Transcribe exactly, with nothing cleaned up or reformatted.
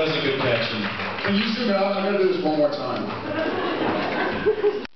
That was a good catch. Can you zoom out? I'm going to do this one more time.